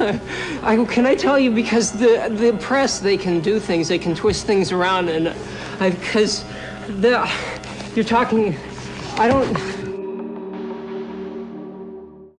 Can I tell you, because the press, they can do things, they can twist things around, and because you're talking, I don't...